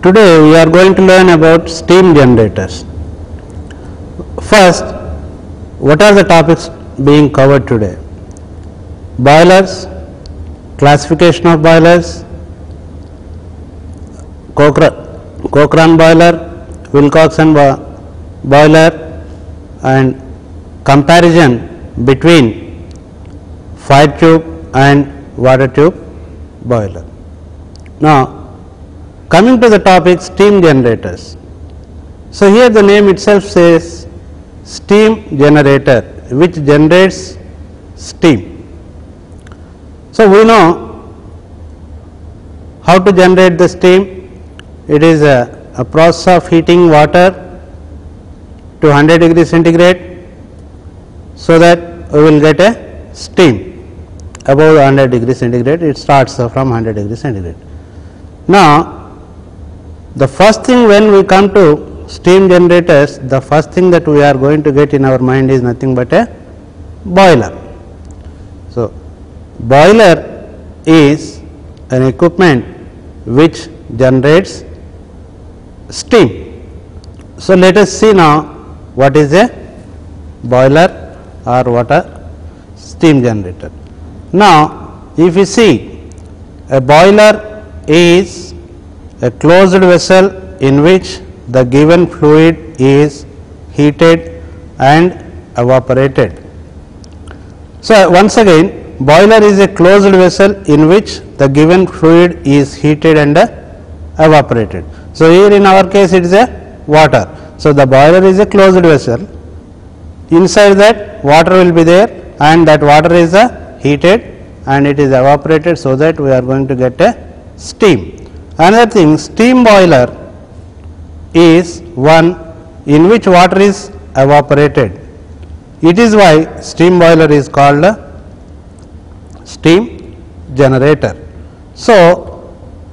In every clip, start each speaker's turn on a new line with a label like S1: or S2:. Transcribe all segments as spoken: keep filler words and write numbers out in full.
S1: Today we are going to learn about steam generators. First, what are the topics being covered today? Boilers, classification of boilers, Cochrane boiler, Wilcoxon boiler, and comparison between fire tube and water tube boiler. Now, coming to the topic steam generators. So, here the name itself says steam generator, which generates steam. So, we know how to generate the steam. It is a, a process of heating water to one hundred degree centigrade, so that we will get a steam above one hundred degree centigrade. It starts from one hundred degree centigrade. Now, the first thing when we come to steam generators, the first thing that we are going to get in our mind is nothing but a boiler. So, boiler is an equipment which generates steam. So, let us see now what is a boiler or what a steam generator. Now, if you see, a boiler is a closed vessel in which the given fluid is heated and evaporated. So, once again, boiler is a closed vessel in which the given fluid is heated and evaporated. So, here in our case it is a water. So, the boiler is a closed vessel, inside that water will be there and that water is uh, heated and it is evaporated, so that we are going to get a steam. Another thing, steam boiler is one in which water is evaporated. It is why steam boiler is called a steam generator. So,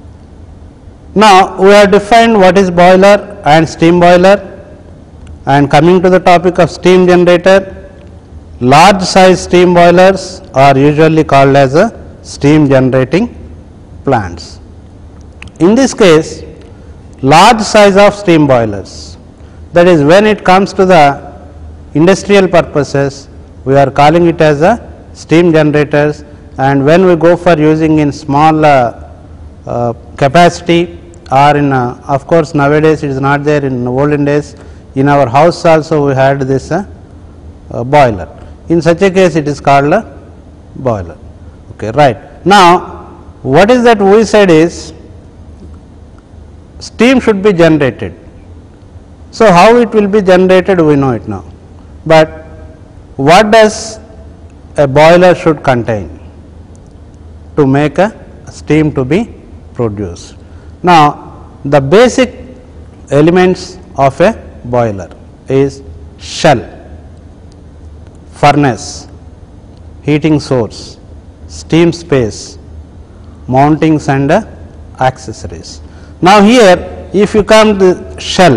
S1: now we have defined what is boiler and steam boiler, and coming to the topic of steam generator, large size steam boilers are usually called as a steam generating plants. In this case, large size of steam boilers, that is when it comes to the industrial purposes, we are calling it as a steam generators, and when we go for using in small uh, uh, capacity or in uh, of course, nowadays it is not there, in olden days in our house also we had this uh, uh, boiler. In such a case it is called a boiler. Okay, right. Now, what is that we said is steam should be generated. So, how it will be generated we know it now, but what does a boiler should contain to make a steam to be produced? Now, the basic elements of a boiler is shell, furnace, heating source, steam space, mountings and uh, accessories. Now, here if you come to shell,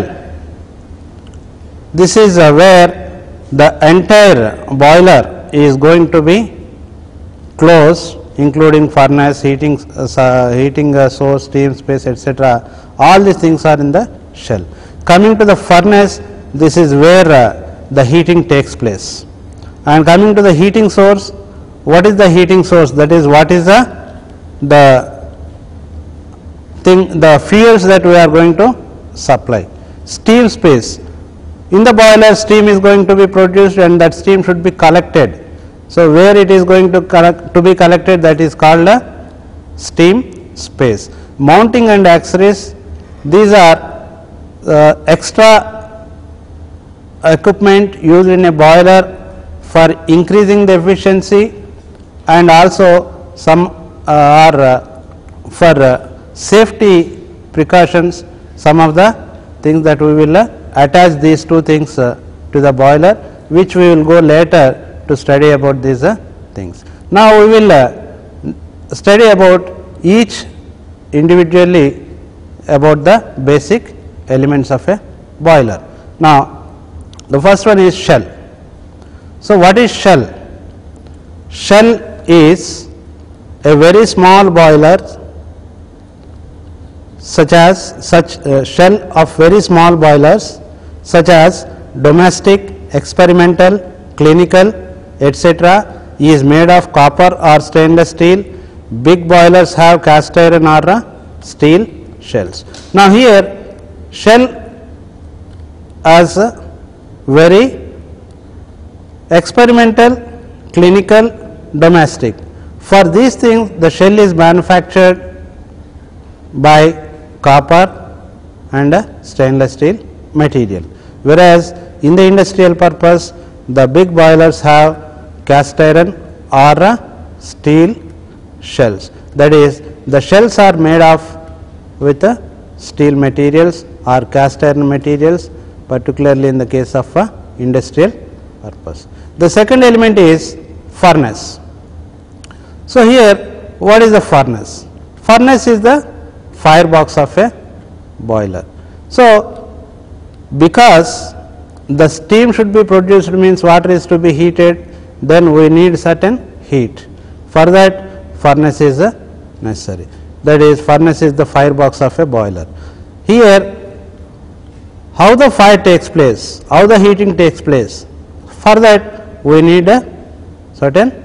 S1: this is uh, where the entire boiler is going to be closed, including furnace, heating, uh, heating uh, source, steam space, et cetera. All these things are in the shell. Coming to the furnace, this is where uh, the heating takes place. And coming to the heating source, what is the heating source? That is, what is the, the thing, the fuels that we are going to supply. Steam space, in the boiler steam is going to be produced and that steam should be collected. So, where it is going to collect, to be collected, that is called a steam space. Mounting and accessories, these are uh, extra equipment used in a boiler for increasing the efficiency, and also some uh, are uh, for uh, safety precautions, some of the things that we will uh, attach these two things uh, to the boiler, which we will go later to study about these uh, things. Now, we will uh, study about each individually about the basic elements of a boiler. Now, the first one is shell. So, what is shell? Shell is a very small boiler such as such uh, shell of very small boilers such as domestic, experimental, clinical, et cetera is made of copper or stainless steel. Big boilers have cast iron or uh, steel shells. Now, here shell as a very experimental, clinical, domestic. For these things the shell is manufactured by copper and a stainless steel material, whereas in the industrial purpose the big boilers have cast iron or a steel shells. That is, the shells are made of with a steel materials or cast iron materials, particularly in the case of a industrial purpose. The second element is furnace. So, here what is the furnace? Furnace is the firebox of a boiler. So, because the steam should be produced means water is to be heated, then we need certain heat. For that furnace is uh, necessary. That is, furnace is the firebox of a boiler. Here how the fire takes place, how the heating takes place, for that we need a certain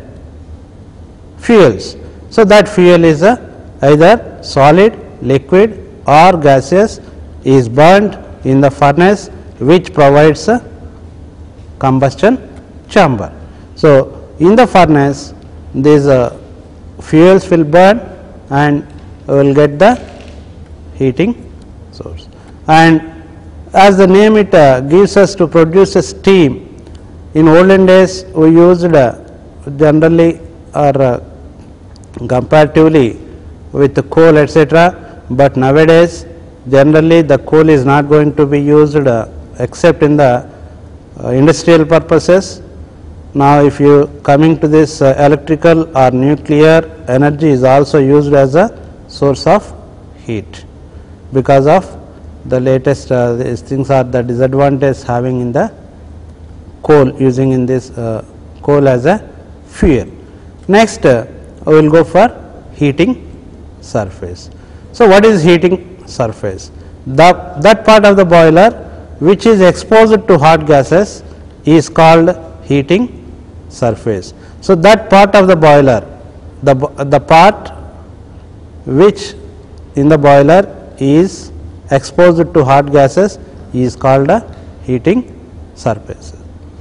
S1: fuels. So, that fuel is a either solid, liquid or gaseous is burnt in the furnace, which provides a combustion chamber. So, in the furnace these uh, fuels will burn and we will get the heating source. And as the name it uh, gives us to produce a steam, in olden days we used uh, generally or uh, comparatively with the coal et cetera, but nowadays generally the coal is not going to be used uh, except in the uh, industrial purposes. Now, if you coming to this uh, electrical or nuclear energy is also used as a source of heat, because of the latest uh, these things are the disadvantage having in the coal, using in this uh, coal as a fuel. Next uh, we will go for heating surface. So, what is heating surface? The, that part of the boiler which is exposed to hot gases is called heating surface. So, that part of the boiler, the, the part which in the boiler is exposed to hot gases is called a heating surface.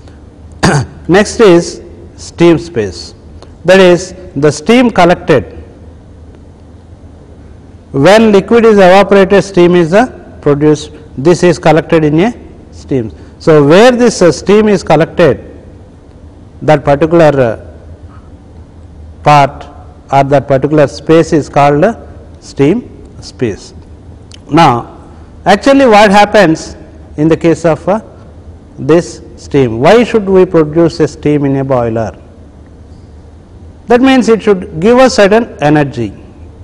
S1: Next is steam space, that is the steam collected. When liquid is evaporated, steam is uh, produced, this is collected in a steam. So, where this uh, steam is collected, that particular uh, part or that particular space is called uh, steam space. Now, actually what happens in the case of uh, this steam? Why should we produce a steam in a boiler? That means it should give us certain energy.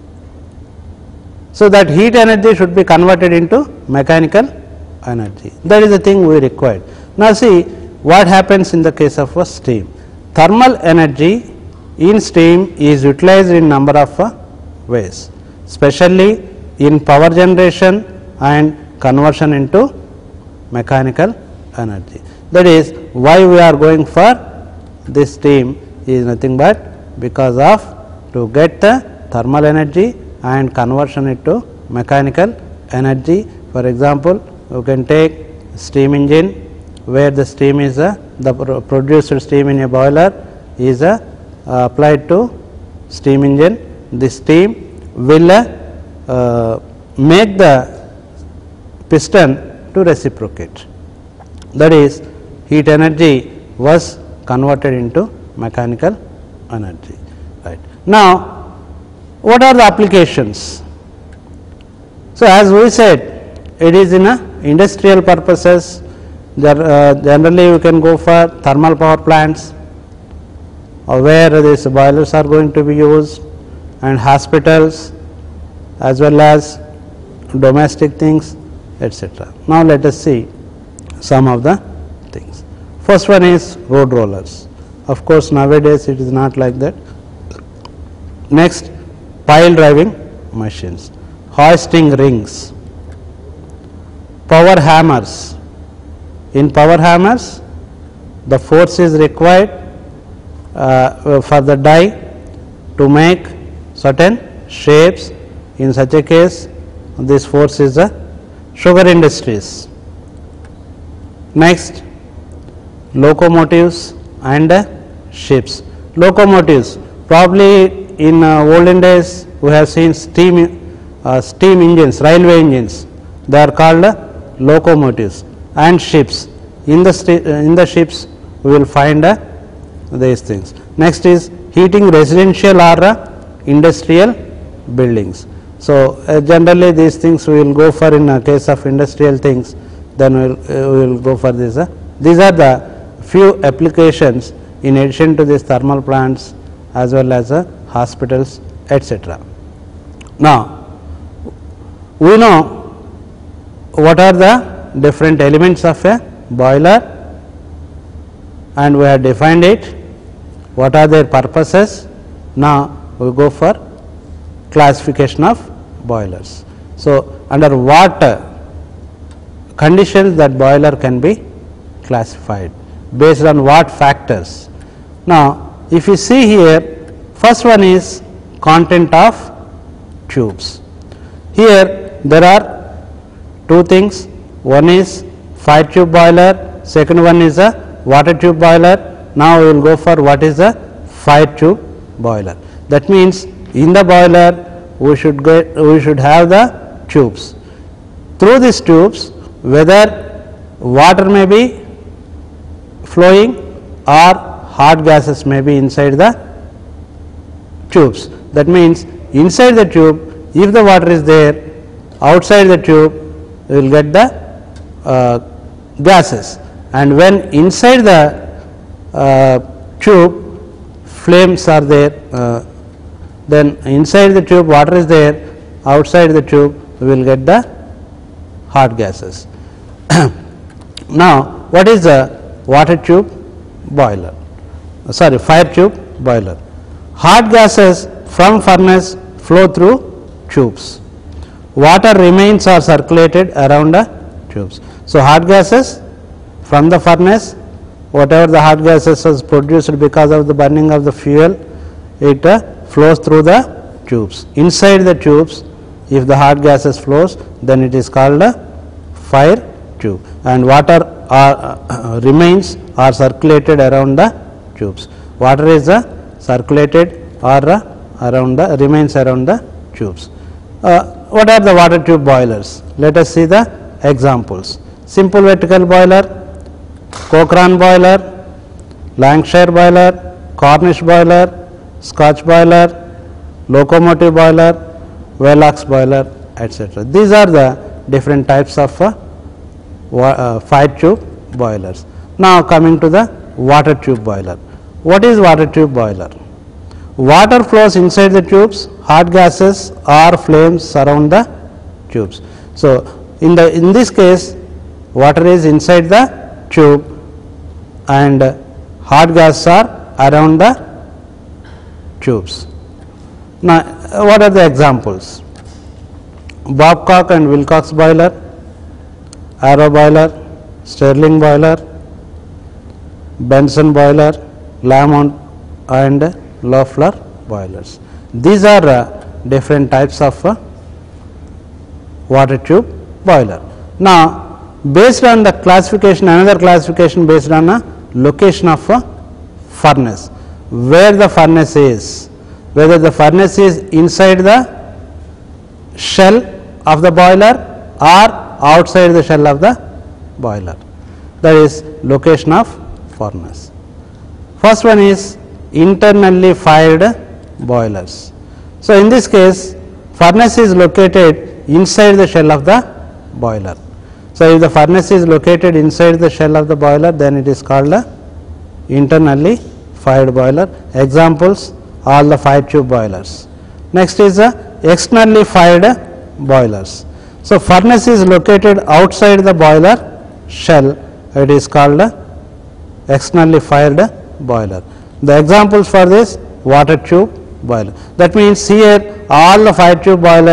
S1: So, that heat energy should be converted into mechanical energy, that is the thing we required. Now, see what happens in the case of a steam. Thermal energy in steam is utilized in number of uh, ways, especially in power generation and conversion into mechanical energy. That is why we are going for this steam is nothing but because of to get the thermal energy and conversion into mechanical energy. For example, you can take steam engine where the steam is a the produced steam in a boiler is a uh, applied to steam engine. The steam will uh, make the piston to reciprocate, that is heat energy was converted into mechanical energy. Right. Now, what are the applications? So, as we said, it is in a industrial purposes. Uh, generally we can go for thermal power plants or where these boilers are going to be used, and hospitals as well as domestic things, et cetera. Now, let us see some of the things. First one is road rollers. Of course, nowadays it is not like that. Next, pile driving machines. hoisting rings, power hammers. In power hammers, the force is required uh, for the die to make certain shapes. In such a case, this force is the sugar industries. Next, locomotives and uh, ships. Locomotives, probably in uh, olden days we have seen steam uh, steam engines, railway engines, they are called uh, locomotives. And ships, in the uh, in the ships we will find uh, these things. Next is heating residential or uh, industrial buildings. So, uh, generally these things we will go for in a case of industrial things, then we will, uh, we will go for this. Uh, these are the few applications in addition to these thermal plants as well as uh, hospitals, et cetera. Now, we know what are the different elements of a boiler and we have defined it, what are their purposes. Now, we will go for classification of boilers. So, under what uh, conditions that boiler can be classified, based on what factors. Now, if you see here, first one is content of tubes. Here there are two things, one is fire tube boiler, second one is a water tube boiler. Now, we will go for what is a fire tube boiler. That means, in the boiler we should get we should have the tubes. Through these tubes, whether water may be flowing or hot gases may be inside the tubes. That means, inside the tube, if the water is there, outside the tube we will get the uh, gases, and when inside the uh, tube flames are there, uh, then inside the tube water is there, outside the tube we will get the hot gases. Now, what is the water tube boiler? Uh, sorry, fire tube boiler. Hot gases from furnace flow through tubes. Water remains are circulated around the tubes. So, hot gases from the furnace, whatever the hot gases is produced because of the burning of the fuel, it uh, flows through the tubes. Inside the tubes, if the hot gases flows, then it is called a fire tube, and water are, uh, remains are circulated around the tubes. Water is uh, circulated or uh, around the remains around the tubes. Uh, what are the water tube boilers? Let us see the examples. Simple vertical boiler, Cochrane boiler, Lancashire boiler, Cornish boiler, Scotch boiler, locomotive boiler, Velox boiler, et cetera. These are the different types of uh, uh, fire tube boilers. Now, coming to the water tube boiler. What is water tube boiler? Water flows inside the tubes, hot gases or flames surround the tubes. So, in the in this case, water is inside the tube and hot gases are around the tubes. Now, what are the examples? Babcock and Wilcox boiler, Arrow boiler, Stirling boiler, Benson boiler, Lamont and Loeffler boilers. These are uh, different types of uh, water tube boiler. Now, based on the classification, another classification based on a location of a furnace, where the furnace is, whether the furnace is inside the shell of the boiler or outside the shell of the boiler, that is location of furnace. First one is internally fired boilers. So, in this case, furnace is located inside the shell of the boiler. So, if the furnace is located inside the shell of the boiler, then it is called a internally fired boiler. Examples, all the fire tube boilers. Next is the externally fired boilers. So, furnace is located outside the boiler shell, it is called a externally fired boiler. The examples for this, water tube boiler. That means, here all the fire tube boilers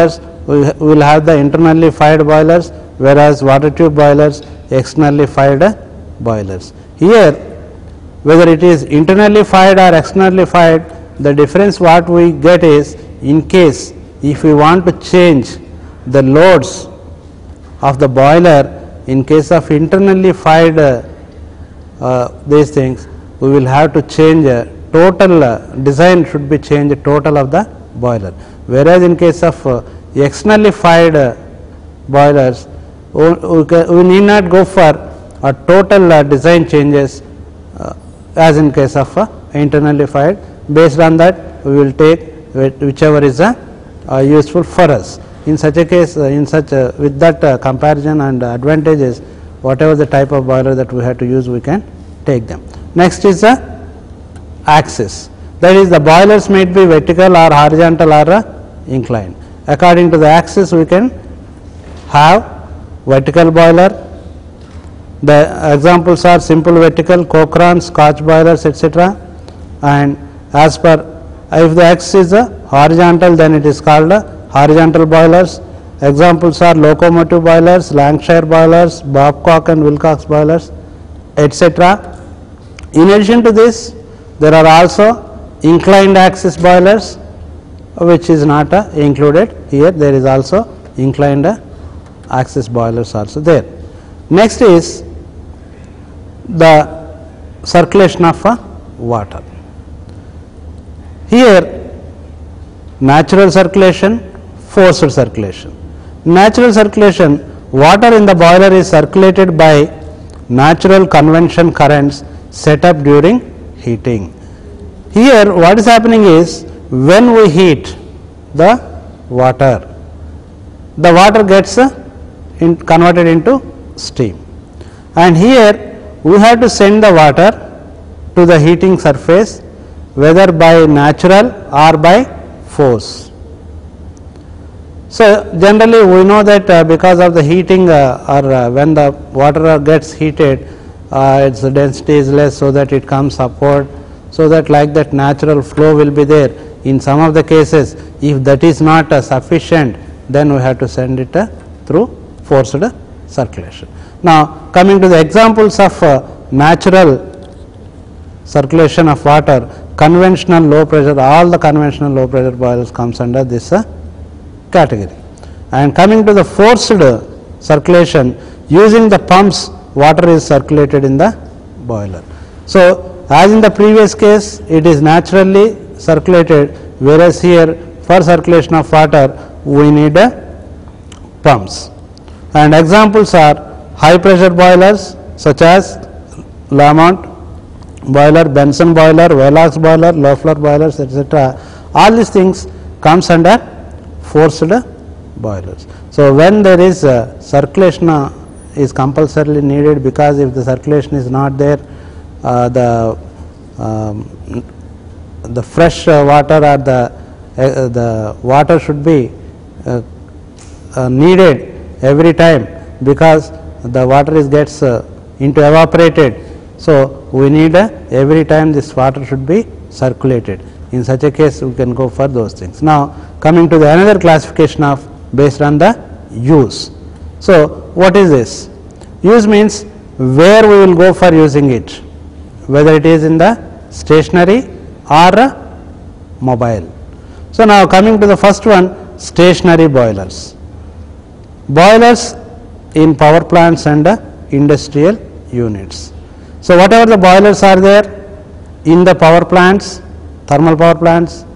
S1: we will have the internally fired boilers, whereas water tube boilers externally fired boilers. Here whether it is internally fired or externally fired, the difference what we get is, in case if we want to change the loads of the boiler, in case of internally fired uh, uh, these things, we will have to change uh, total uh, design should be changed total of the boiler, whereas in case of uh, externally fired uh, boilers, we, we, we need not go for a total uh, design changes uh, as in case of uh, internally fired. Based on that, we will take whichever is uh, uh, useful for us. In such a case, uh, in such a, with that uh, comparison and uh, advantages, whatever the type of boiler that we have to use, we can take them. Next is the axis, that is the boilers may be vertical or horizontal or uh, inclined. According to the axis, we can have vertical boiler. The examples are simple vertical, Cochrane, Scotch boilers, et cetera. And as per, if the axis is uh, horizontal, then it is called uh, horizontal boilers. Examples are locomotive boilers, Lancashire boilers, Babcock and Wilcox boilers, et cetera. In addition to this, there are also inclined axis boilers, which is not uh, included here. There is also inclined uh, axis boilers also there. Next is the circulation of uh, water. Here natural circulation, forced circulation. Natural circulation, water in the boiler is circulated by natural convection currents set up during heating. Here what is happening is, when we heat the water, the water gets uh, in converted into steam, and here we have to send the water to the heating surface, whether by natural or by force. So generally we know that uh, because of the heating uh, or uh, when the water gets heated, uh, its density is less, so that it comes upward, so that like that natural flow will be there. In some of the cases, if that is not uh, sufficient, then we have to send it uh, through forced uh, circulation. Now coming to the examples of uh, natural circulation of water, conventional low pressure, all the conventional low pressure boilers comes under this uh, category. And coming to the forced uh, circulation, using the pumps, water is circulated in the boiler. So as in the previous case, it is naturally circulated, whereas here for circulation of water we need uh, pumps. And examples are high pressure boilers such as Lamont boiler, Benson boiler, Velox boiler, Loeffler boilers, et cetera. All these things comes under forced boilers. So when there is uh, circulation uh, is compulsorily needed, because if the circulation is not there, uh, the um, the fresh uh, water or the uh, the water should be uh, uh, needed every time, because the water is gets uh, into evaporated. So we need uh, every time this water should be circulated. In such a case, we can go for those things. Now coming to the another classification of based on the use. So what is this? Use means where we will go for using it, whether it is in the stationary or uh, mobile. So now coming to the first one, stationary boilers. Boilers in power plants and uh, industrial units. So whatever the boilers are there in the power plants, thermal power plants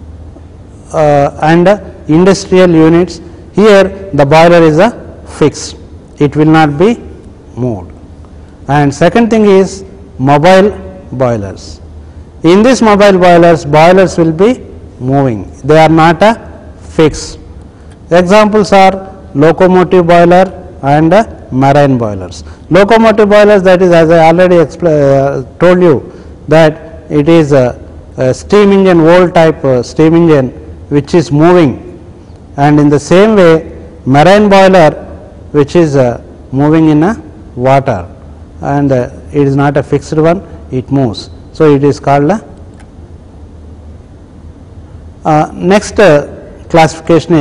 S1: uh, and uh, industrial units, here the boiler is a fixed, it will not be moved. And second thing is mobile boilers. In this mobile boilers, boilers will be moving, they are not a fixed. Examples are locomotive boiler and uh, marine boilers. Locomotive boilers, that is, as I already uh, told you, that it is a, a steam engine, old type uh, steam engine which is moving, and in the same way marine boiler which is uh, moving in a water, and uh, it is not a fixed one, it moves. So it is called a uh, next uh, classification is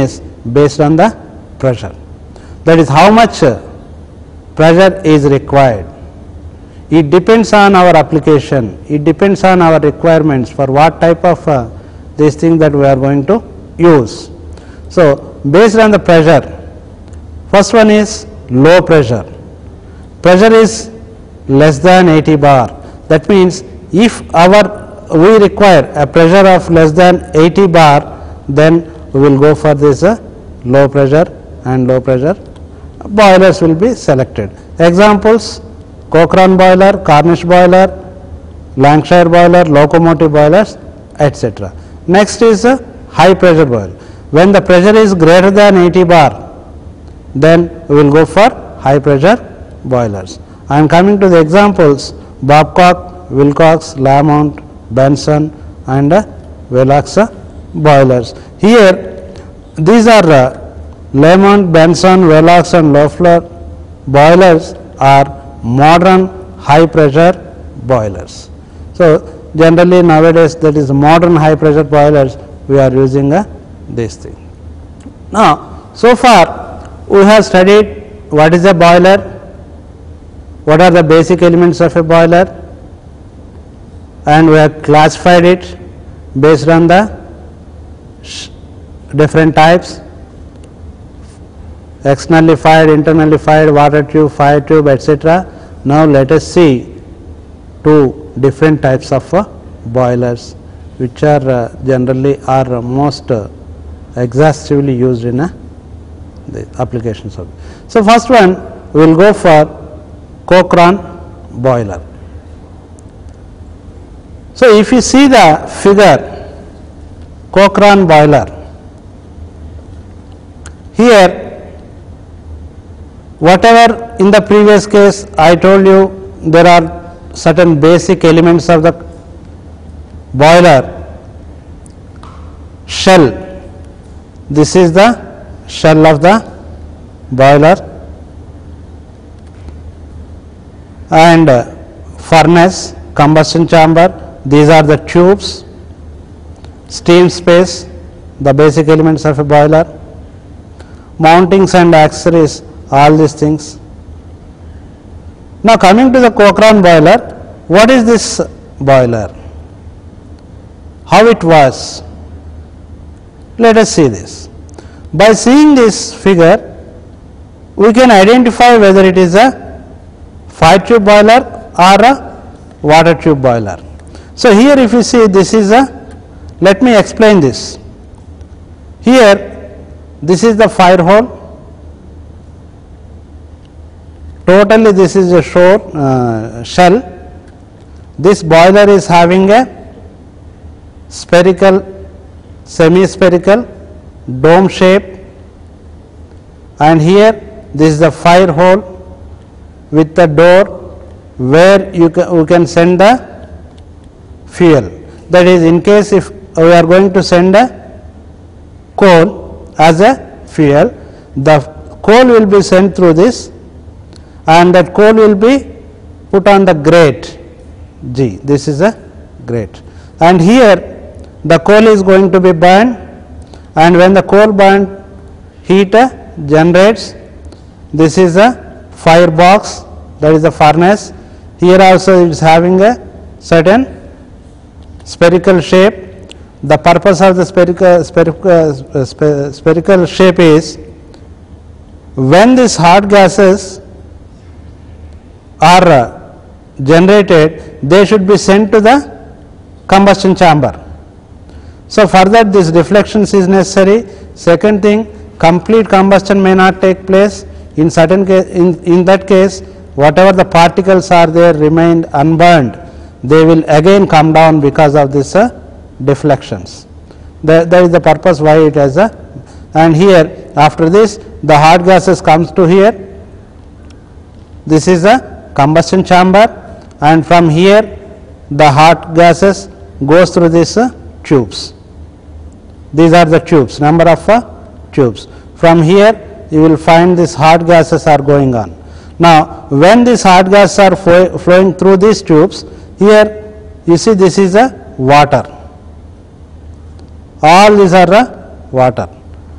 S1: based on the pressure. That is how much pressure is required. It depends on our application, it depends on our requirements for what type of uh, this thing that we are going to use. So, based on the pressure, first one is low pressure. Pressure is less than eighty bar. That means if our we require a pressure of less than eighty bar, then we will go for this uh, low pressure, and low pressure boilers will be selected. Examples: Cochrane boiler, Cornish boiler, Lancashire boiler, locomotive boilers, et cetera. Next is a high pressure boiler. When the pressure is greater than eighty bar, then we will go for high pressure boilers. I am coming to the examples: Babcock, Wilcox, Lamont, Benson and uh, Velox uh, boilers. Here these are uh, Lamont, Benson, Velox and Loeffler boilers are modern high pressure boilers. So, generally nowadays that is modern high pressure boilers we are using uh, this thing. Now, so far we have studied what is a boiler, what are the basic elements of a boiler, and we have classified it based on the different types: externally fired, internally fired, water tube, fire tube, et cetera. Now, let us see two different types of uh, boilers which are uh, generally are uh, most uh, exhaustively used in uh, the applications of. So, first one we will go for Cochrane boiler. So, if you see the figure Cochrane boiler, here whatever in the previous case I told you, there are certain basic elements of the boiler. Shell, this is the shell of the boiler, and uh, furnace, combustion chamber, these are the tubes, steam space, the basic elements of a boiler, mountings and accessories, all these things. Now, coming to the Cochrane boiler, what is this boiler? How it was? Let us see this. By seeing this figure, we can identify whether it is a fire tube boiler or a water tube boiler. So, here if you see, this is a, let me explain this. Here this is the fire hole, totally this is a shore, uh, shell. This boiler is having a spherical, semi-spherical dome shape, and here this is the fire hole with the door where you can, we can send the fuel. That is, in case if we are going to send a coal as a fuel, the coal will be sent through this, and that coal will be put on the grate G. This is a grate, and here the coal is going to be burned, and when the coal burned, heat uh, generates. This is a firebox, that is the furnace. Here also it is having a certain spherical shape. The purpose of the spherical, spherical, uh, sp spherical shape is, when these hot gases are uh, generated, they should be sent to the combustion chamber. So, for that this deflections is necessary. Second thing, complete combustion may not take place. In certain case, in, in that case, whatever the particles are there remained unburned, they will again come down because of this uh, deflections. That, that is the purpose why it has a, and here after this the hot gases comes to here. This is a combustion chamber, and from here the hot gases goes through these uh, tubes. These are the tubes, number of uh, tubes. From here you will find these hot gases are going on. Now, when these hot gases are flow, flowing through these tubes, here you see this is a water. All these are a water.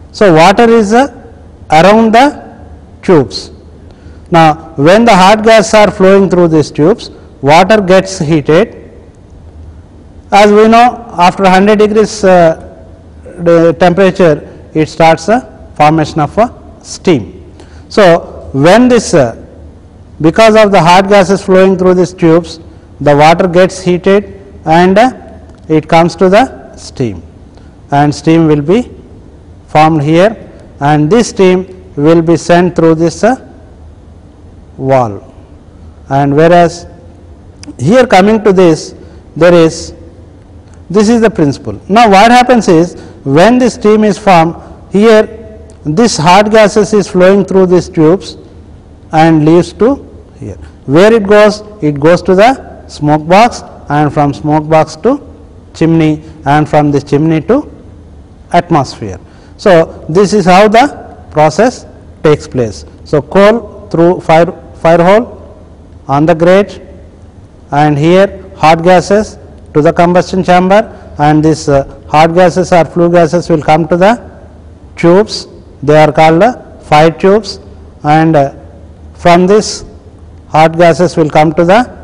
S1: So, water is uh, around the tubes. Now, when the hot gas are flowing through these tubes, water gets heated. As we know, after one hundred degrees uh, the temperature, it starts a formation of a steam. So, when this uh, because of the hot gases flowing through these tubes, the water gets heated and uh, it comes to the steam, and steam will be formed here, and this steam will be sent through this uh, valve. And whereas here coming to this, there is, this is the principle. Now, what happens is, when the steam is formed, here this hot gases is flowing through these tubes and leaves to here. Where it goes? It goes to the smoke box, and from smoke box to chimney, and from this chimney to atmosphere. So, this is how the process takes place. So, coal through fire, fire hole on the grate, and here hot gases to the combustion chamber, and this uh, hot gases or flue gases will come to the tubes. They are called uh, fire tubes, and uh, from this hot gases will come to the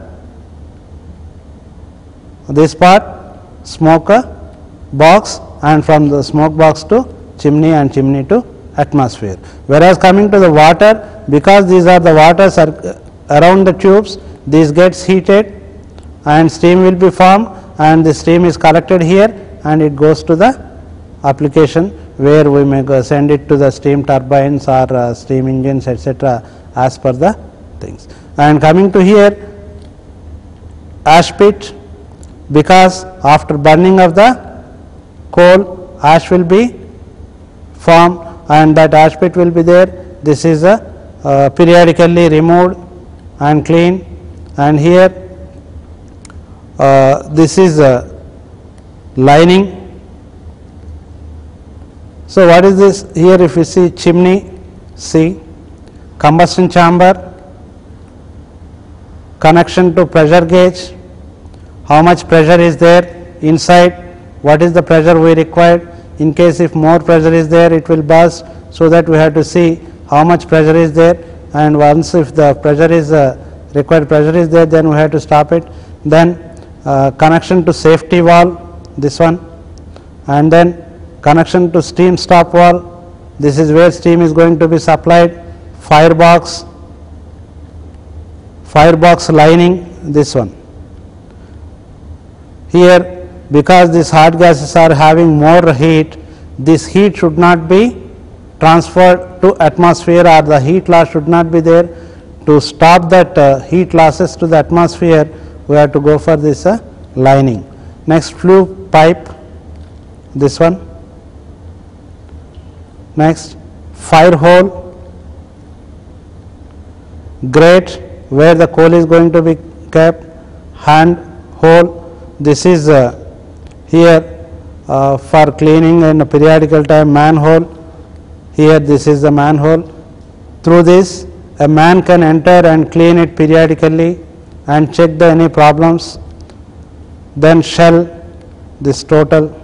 S1: this part smoke box, and from the smoke box to chimney, and chimney to atmosphere. Whereas coming to the water, because these are the waters are around the tubes, this gets heated and steam will be formed, and the steam is collected here and it goes to the application where we may go send it to the steam turbines or uh, steam engines, etc., as per the things. And coming to here, ash pit, because after burning of the coal, ash will be formed, and that ash pit will be there. This is a uh, periodically removed and cleaned, and here uh, this is a lining. So, what is this? Here if you see chimney, see combustion chamber, connection to pressure gauge, how much pressure is there inside, what is the pressure we required. In case if more pressure is there, it will burst, so that we have to see how much pressure is there, and once if the pressure is uh, required pressure is there, then we have to stop it. Then uh, connection to safety valve, this one, and then connection to steam stop valve, this is where steam is going to be supplied. Firebox, firebox lining, this one. Here, because these hot gases are having more heat, this heat should not be transferred to atmosphere, or the heat loss should not be there. To stop that uh, heat losses to the atmosphere, we have to go for this uh, lining. Next, flue pipe, this one. Next, fire hole, grate where the coal is going to be kept, hand hole, this is uh, here uh, for cleaning in a periodical time. Manhole, here this is the manhole. Through this a man can enter and clean it periodically and check the any problems. Then shell, this total.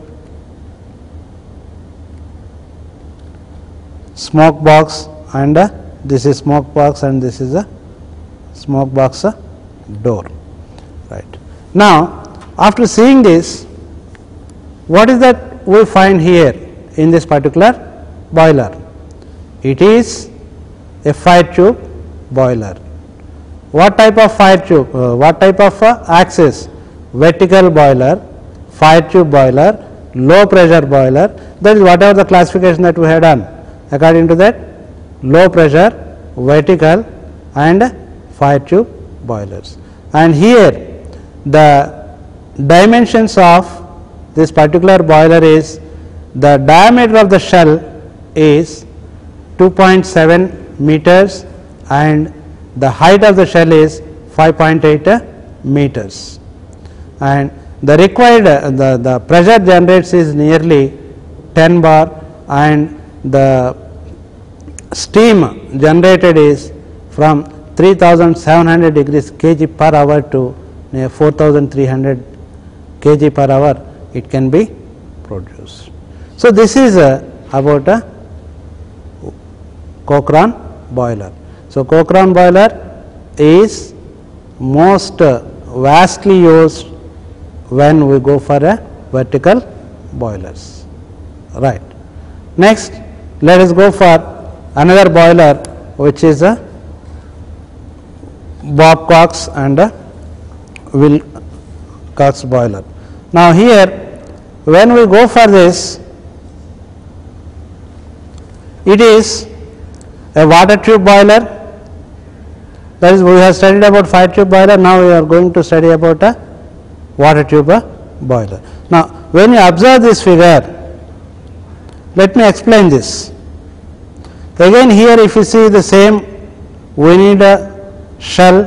S1: Smoke box, and uh, this is smoke box, and this is a smoke box uh, door, right. Now, after seeing this, what is that we find here in this particular boiler? It is a fire tube boiler. What type of fire tube? Uh, what type of uh, axis? Vertical boiler, fire tube boiler, low pressure boiler. That is whatever the classification that we have done. According to that, low pressure, vertical, and fire tube boilers. And here the dimensions of this particular boiler is, the diameter of the shell is two point seven meters, and the height of the shell is five point eight meters, and the required uh, the, the pressure generates is nearly ten bar, and the steam generated is from three thousand seven hundred degrees kg per hour to uh, four thousand three hundred kg per hour it can be produced. So, this is uh, about a Cochran boiler. So, Cochran boiler is most uh, vastly used when we go for a vertical boilers, right. Next, let us go for another boiler which is a Babcock's and a Wilcox boiler. Now, here when we go for this, it is a water tube boiler, that is we have studied about fire tube boiler, now we are going to study about a water tube boiler. Now, when you observe this figure, let me explain this. Again here if you see the same, we need a shell.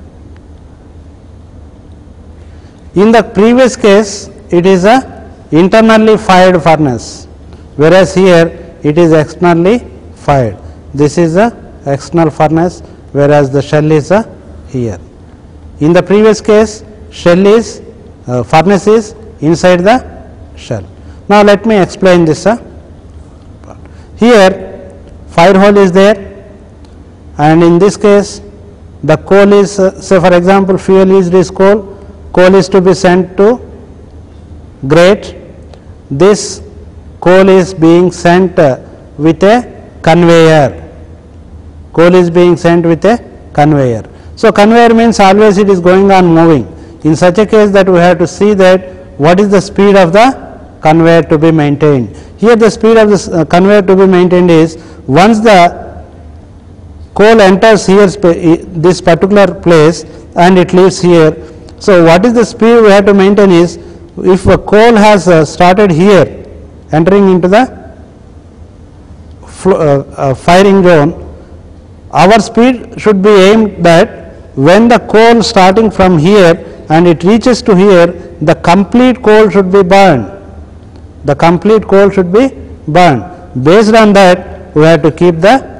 S1: In the previous case it is a internally fired furnace, whereas here it is externally fired. This is a external furnace, whereas the shell is a here. In the previous case, shell is uh, furnace is inside the shell. Now, let me explain this. Uh. Here fire hole is there, and in this case the coal is uh, say for example fuel used is coal, coal is to be sent to grate. This coal is being sent uh, with a conveyor, coal is being sent with a conveyor. So, conveyor means always it is going on moving. In such a case that we have to see that what is the speed of the conveyor to be maintained. Here the speed of this uh, conveyor to be maintained is, once the coal enters here this particular place and it leaves here. So, what is the speed we have to maintain is, if a coal has uh, started here entering into the uh, uh, firing zone, our speed should be aimed that when the coal starting from here and it reaches to here, the complete coal should be burned. The complete coal should be burned. Based on that, we have to keep the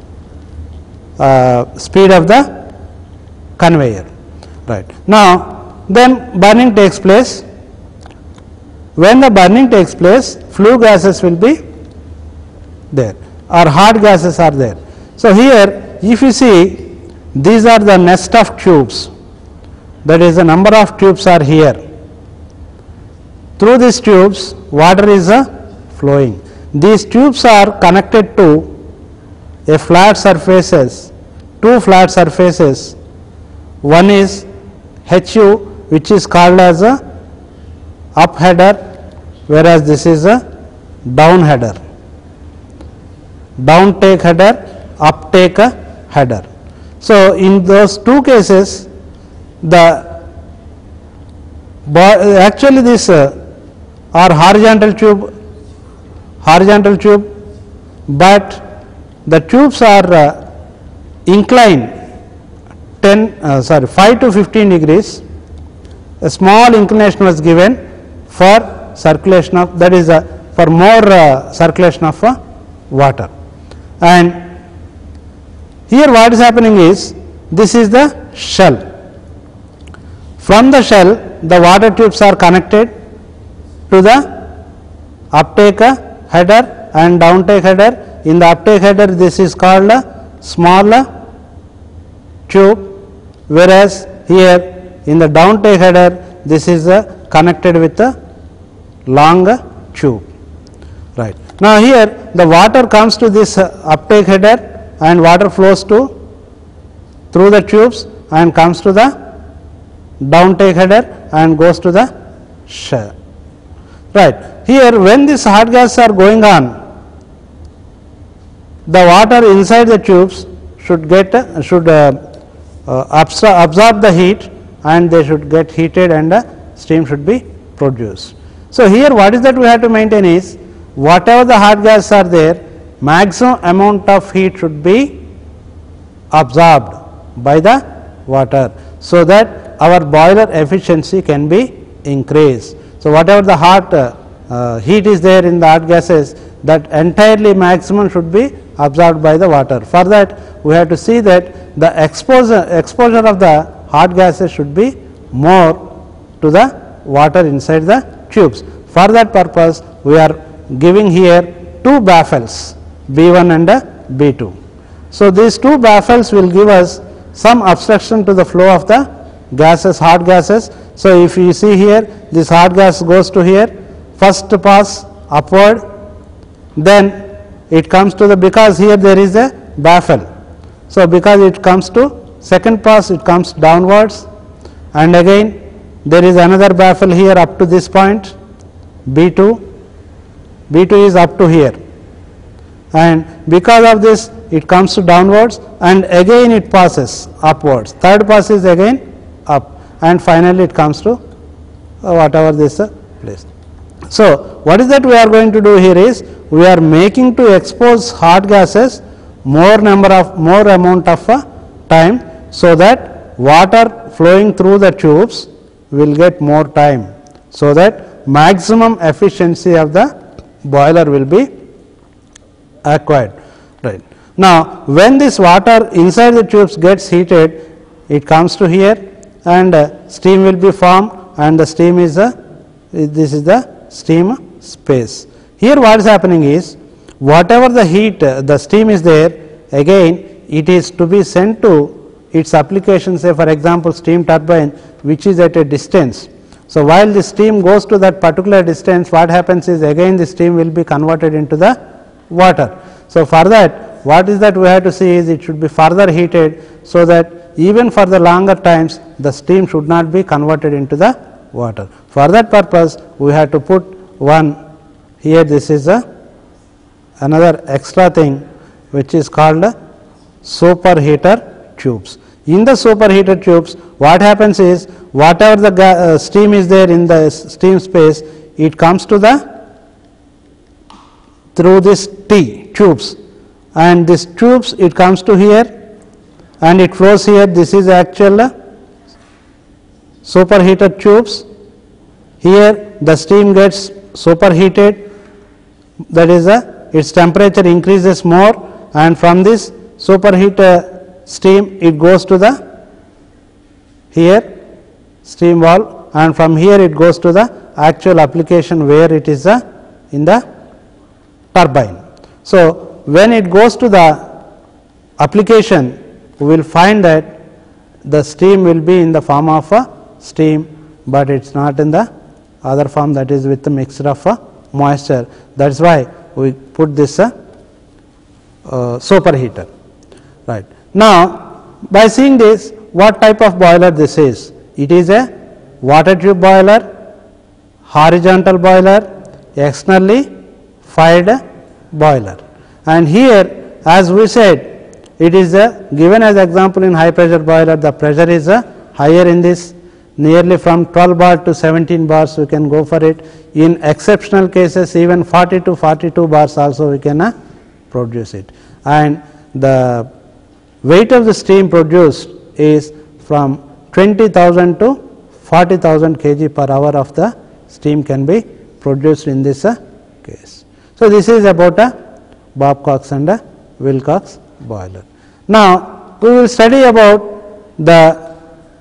S1: uh, speed of the conveyor. Right. Now, then burning takes place. When the burning takes place, flue gases will be there, or hard gases are there. So, here if you see, these are the nest of tubes, that is the number of tubes are here. Through these tubes water is uh, flowing. These tubes are connected to a flat surfaces, two flat surfaces. One is H U, which is called as a up header, whereas this is a down header, down take header, up take header. So, in those two cases, the actually this uh, are horizontal tube, horizontal tube, but the tubes are uh, inclined ten uh, sorry five to fifteen degrees. A small inclination was given for circulation of, that is uh, for more uh, circulation of uh, water. And here what is happening is, this is the shell. From the shell the water tubes are connected to the uptake header and downtake header. In the uptake header this is called a small tube, whereas here in the downtake header this is uh, connected with a long tube. Right. Now, here the water comes to this uh, uptake header and water flows to through the tubes and comes to the downtake header and goes to the shell. Right. Here when these hot gases are going on, the water inside the tubes should get uh, should uh, uh, absor absorb the heat, and they should get heated and uh, steam should be produced. So, here what is that we have to maintain is, whatever the hot gases are there, maximum amount of heat should be absorbed by the water, so that our boiler efficiency can be increased. So, whatever the hot uh, uh, heat is there in the hot gases, that entirely maximum should be absorbed by the water. For that we have to see that the exposure exposure of the hot gases should be more to the water inside the tubes. For that purpose we are giving here two baffles, B one and B two. So, these two baffles will give us some obstruction to the flow of the gases, hot gases. So, if you see here, this hot gas goes to here, first pass upward, then it comes to the, because here there is a baffle. So, because it comes to second pass, it comes downwards, and again there is another baffle here up to this point, B two, B two is up to here, and because of this it comes to downwards, and again it passes upwards, third pass is again up, and finally it comes to uh, whatever this uh, place. So, what is that we are going to do here is, we are making to expose hot gases more number of more amount of uh, time, so that water flowing through the tubes will get more time, so that maximum efficiency of the boiler will be acquired. Right. Now, when this water inside the tubes gets heated, it comes to here, and uh, steam will be formed, and the steam is a, this is the steam space. Here what is happening is, whatever the heat, uh, the steam is there, again it is to be sent to its application, say for example steam turbine, which is at a distance. So, while the steam goes to that particular distance, what happens is, again the steam will be converted into the water. So, for that, what is that we have to see is, it should be further heated, so that even for the longer times the steam should not be converted into the water. For that purpose, we have to put one here, this is a another extra thing which is called a superheater tubes. In the superheater tubes, what happens is, whatever the uh, steam is there in the steam space, it comes to the through this T tubes, and this tubes it comes to here and it flows here. This is actual uh, superheated tubes. Here the steam gets superheated, that is a, its temperature increases more, and from this superheated steam it goes to the here steam valve, and from here it goes to the actual application where it is uh, in the turbine. So, when it goes to the application, we will find that the steam will be in the form of a steam, but it is not in the other form, that is with the mixture of a moisture. That is why we put this uh, uh, superheater. Right. Now, by seeing this, what type of boiler this is? It is a water tube boiler, horizontal boiler, externally fired boiler. And here, as we said, it is a given as example in high pressure boiler, the pressure is a higher in this, nearly from twelve bar to seventeen bars we can go for it. In exceptional cases, even forty to forty-two bars also we can uh, produce it. And the weight of the steam produced is from twenty thousand to forty thousand kilograms per hour of the steam can be produced in this uh, case. So, this is about a Babcock's and a Wilcox boiler. Now, we will study about the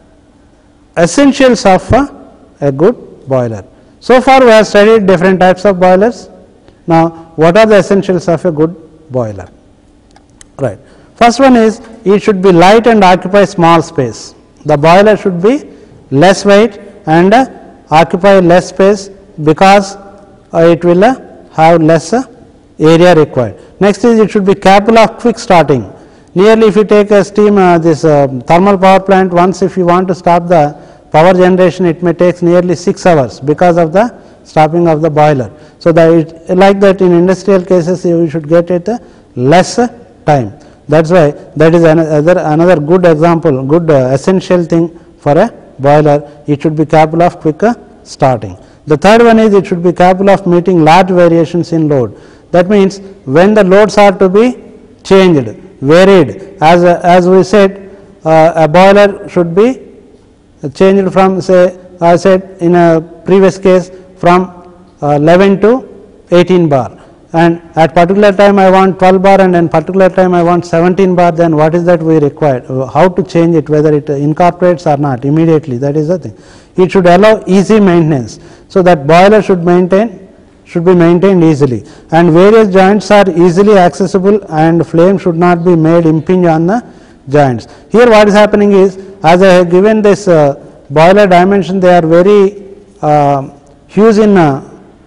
S1: essentials of a, a good boiler. So far, we have studied different types of boilers. Now, what are the essentials of a good boiler? Right. First one is, it should be light and occupy small space. The boiler should be less weight and uh, occupy less space, because uh, it will uh, have less uh, area required. Next is, it should be capable of quick starting. Nearly if you take a steam uh, this uh, thermal power plant, once if you want to stop the power generation, it may take nearly six hours because of the stopping of the boiler. So, that it, like that in industrial cases you should get it uh, less uh, time. That is why that is another, another good example, good uh, essential thing for a boiler. It should be capable of quick uh, starting. The third one is, it should be capable of meeting large variations in load. That means, when the loads are to be changed, varied, as uh, as we said, uh, a boiler should be changed from, say I said in a previous case, from uh, eleven to eighteen bar, and at particular time I want twelve bar and in particular time I want seventeen bar, then what is that we require? How to change it, whether it incorporates or not immediately, that is the thing. It should allow easy maintenance. So, that boiler should maintain should be maintained easily, and various joints are easily accessible and flame should not be made impinge on the joints. Here what is happening is, as I have given this uh, boiler dimension, they are very uh, huge in uh,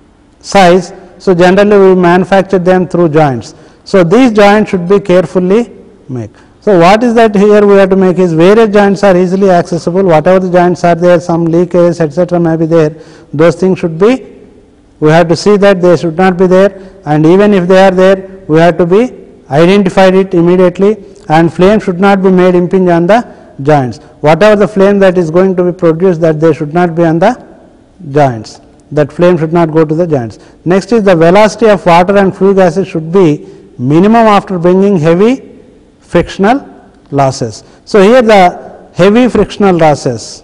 S1: size. So, generally we manufacture them through joints. So, these joints should be carefully made. So, what is that here we have to make is, various joints are easily accessible, whatever the joints are there, some leakage etc may be there, those things should be, we have to see that they should not be there, and even if they are there, we have to be identified it immediately, and flame should not be made impinge on the joints. Whatever the flame that is going to be produced, that they should not be on the joints, that flame should not go to the joints. Next is, the velocity of water and flue gases should be minimum after bringing heavy frictional losses. So, here the heavy frictional losses.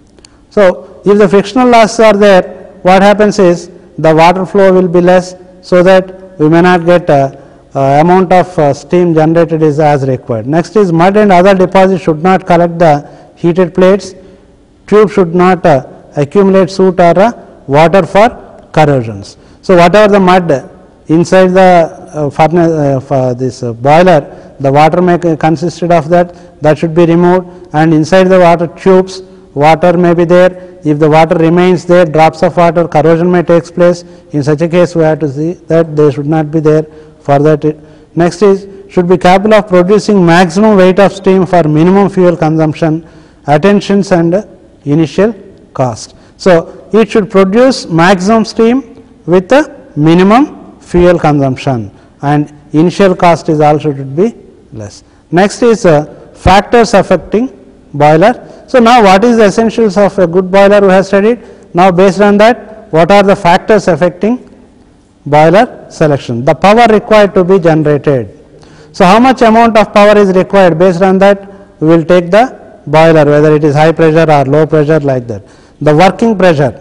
S1: So, if the frictional losses are there, what happens is, the water flow will be less, so that we may not get uh, uh, amount of uh, steam generated is as required. Next is, mud and other deposits should not collect the heated plates, tube should not uh, accumulate soot or uh, water for corrosions. So, whatever the mud inside the uh, furnace uh, for this uh, boiler, the water may consisted of that, that should be removed, and inside the water tubes water may be there. If the water remains there, drops of water, corrosion may take place. In such a case, we have to see that they should not be there for that. Next is, should be capable of producing maximum weight of steam for minimum fuel consumption, attentions and initial cost. So, it should produce maximum steam with a minimum fuel consumption, and initial cost is also should be less. Next is uh, factors affecting boiler. So, now what is the essentials of a good boiler we have studied. Now, based on that, what are the factors affecting boiler selection? The power required to be generated. So, how much amount of power is required, based on that we will take the boiler, whether it is high pressure or low pressure, like that. The working pressure.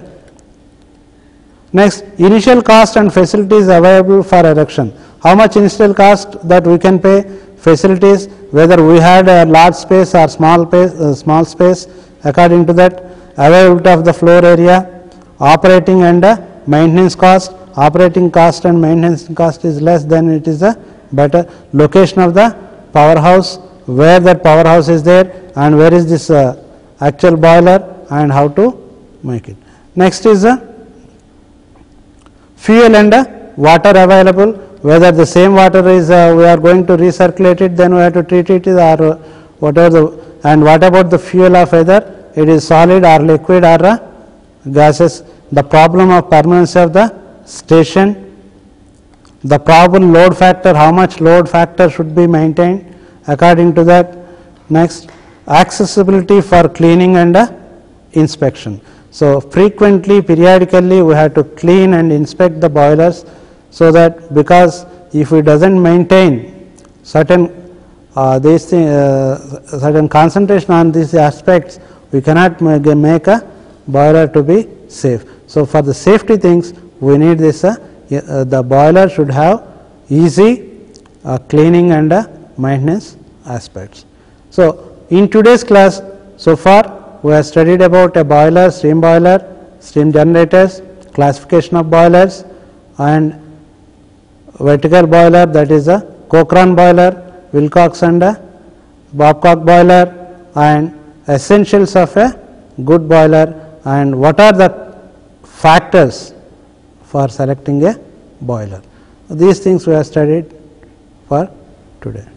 S1: Next, initial cost and facilities available for erection. How much initial cost that we can pay, facilities, whether we had a large space or small space, uh, small space, according to that, availability of the floor area, operating and uh, maintenance cost. Operating cost and maintenance cost is less, then it is a better. Location of the powerhouse, where that powerhouse is there and where is this uh, actual boiler and how to make it. Next is uh, fuel and uh, water available, whether the same water is uh, we are going to recirculate it, then we have to treat it, or uh, whatever the, and what about the fuel of either it is solid or liquid or uh, gases. The problem of permanence of the station, the probable load factor, how much load factor should be maintained according to that. Next, accessibility for cleaning and uh, inspection. So, frequently, periodically we have to clean and inspect the boilers, so that, because if we does not maintain certain uh, these thing, uh, certain concentration on these aspects, we cannot make a boiler to be safe. So, for the safety things we need this uh, uh, the boiler should have easy uh, cleaning and uh, maintenance aspects. So, in today's class, so far we have studied about a boiler, steam boiler, steam generators, classification of boilers, and vertical boiler, that is a Cochrane boiler, Wilcox and a Babcock boiler, and essentials of a good boiler, and what are the factors for selecting a boiler. These things we have studied for today.